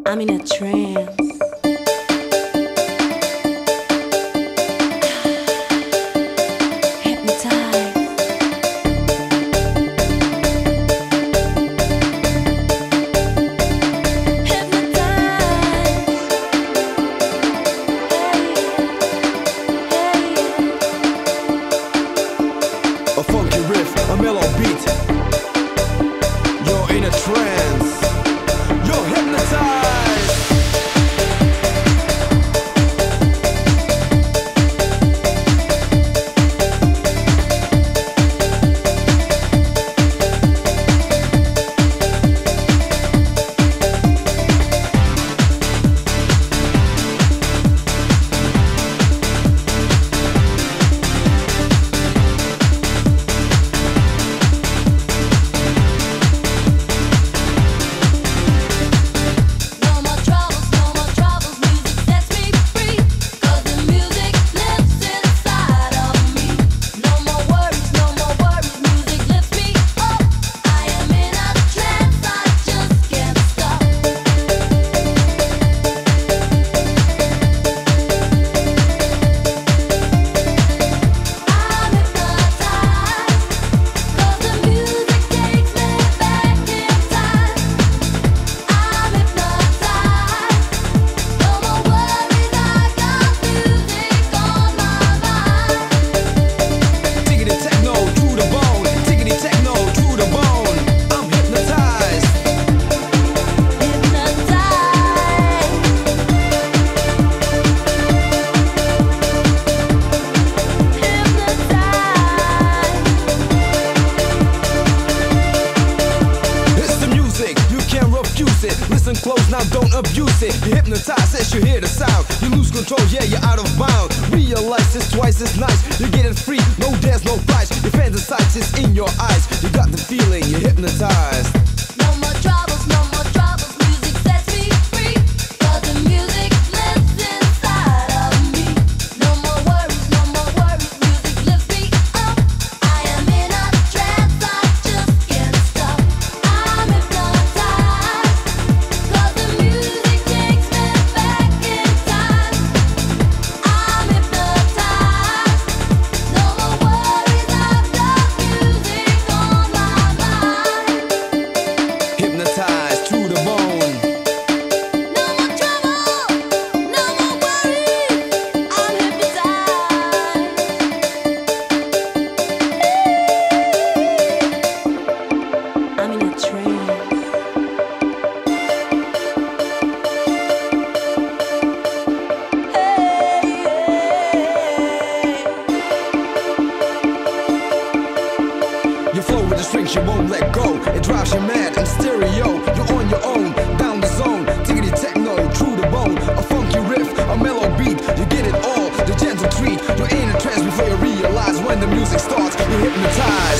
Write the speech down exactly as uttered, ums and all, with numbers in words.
I'm in a trance. A funky riff, a mellow beat. You're in a trance. You're hypnotized. Listen close, now don't abuse it. You're hypnotized as you hear the sound. You lose control, yeah, you're out of bounds. Realize it's twice as nice. You're getting free, no there's no price. Your fantasize is in your eyes. You got the feeling, you're hypnotized. No more troubles, no more troubles. Music sets me free. 'Cause the music lives inside of me. No more worries, no more worries. Music lifts me up. I am in a trance, I just can't stop. I'm hypnotized. 'Cause the music takes me back in time. I'm hypnotized. No more worries, I've got music on my mind. Hypnotized to the bone. No more trouble, no more worries. I'm hypnotized. I'm in a trance. You flow with the strings, you won't let go. It drives you mad in stereo. You're on your own, down the zone. Tickety techno, through the bone. A funky riff, a mellow beat. You get it all, the gentle treat. You're in a trance before you realize when the music starts. You're hypnotized.